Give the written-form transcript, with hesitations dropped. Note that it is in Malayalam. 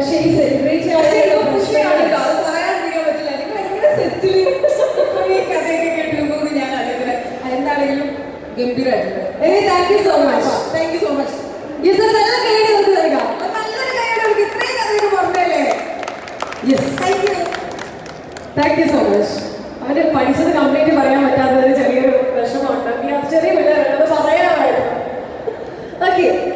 പക്ഷേ ഈ സെലിബ്രേറ്റ് ചെയ്യാൻ അത് പറയാണ്ടിരിക്കാൻ പറ്റില്ല. എനിക്ക് ഭയങ്കര സെറ്റിൽ ഈ കഥയൊക്കെ കേട്ടിരുന്നു ഞാൻ അല്ലെങ്കിൽ എന്താണെങ്കിലും ഗംഭീരമായിട്ടുണ്ട്. Thank you so much. Thank you so much. Yes നല്ല കൈയ്യടി നമുക്ക് നൽകാം. നല്ലൊരു കൈയ്യടി നമുക്ക് ഇത്രയും കഥയൊക്കെ പറഞ്ഞല്ലേ. Yes thank you. Thank you so much. അവന് പഠിച്ചത് കംപ്ലീറ്റ് പറയാൻ പറ്റാത്ത ഒരു ചെറിയൊരു വിഷമമുണ്ട്. ചെറിയ പിള്ളേരുണ്ട്, അത് പറയാമായിരുന്നു. ഓക്കെ.